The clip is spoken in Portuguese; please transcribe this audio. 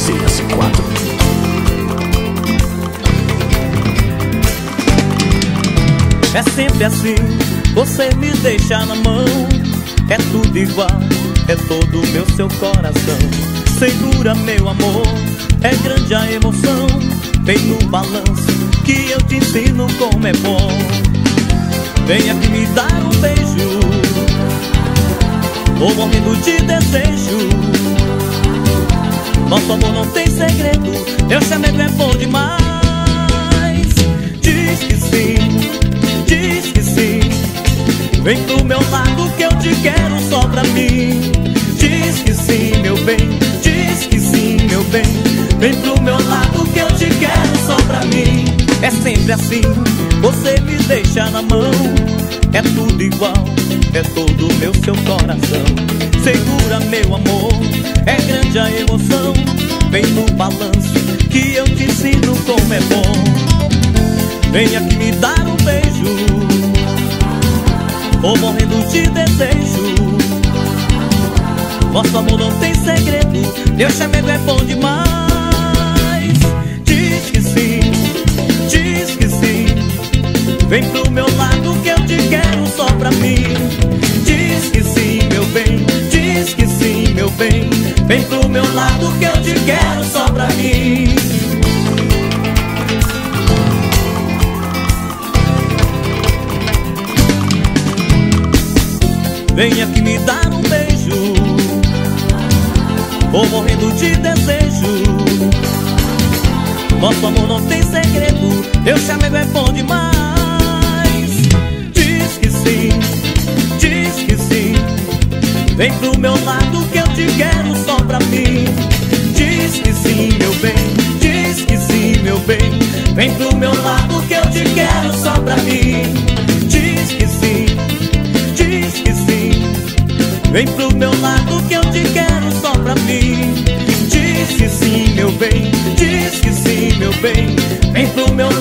CS4. É sempre assim, você me deixa na mão. É tudo igual, é todo meu seu coração. Segura meu amor, é grande a emoção. Vem no balanço que eu te ensino como é bom. Vem aqui me dar um beijo, tô morrendo de desejo. Nosso amor não tem segredo, eu chamego é bom demais. Diz que sim, diz que sim. Vem pro meu lado que eu te quero só pra mim. Diz que sim, meu bem, diz que sim, meu bem. Vem pro meu lado que eu te quero só pra mim. É sempre assim, você me deixa na mão. É tudo igual, é todo meu seu coração. Segura meu amor, é grande a emoção. Vem no balanço que eu te ensino como é bom. Vem aqui me dar um beijo, tô morrendo de desejo. Nosso amor não tem segredo, meu chamego é bom demais. Diz que sim, diz que sim. Vem pro meu lado que eu te quero só pra mim. Diz que sim, meu bem, diz que sim, meu bem. Vem pro meu lado que eu te quero só pra mim. Venha aqui me dar um beijo, tô morrendo de desejo. Nosso amor não tem segredo, meu chamego é bom demais. Diz que sim, diz que sim. Vem pro meu lado que eu te quero só pra mim. Diz que sim, meu bem, diz que sim, meu bem. Vem pro meu lado que eu te quero só pra mim. Diz que sim, diz que sim. Vem pro meu lado que eu te quero só pra mim. Diz que sim, meu bem, diz que sim, meu bem. Vem pro meu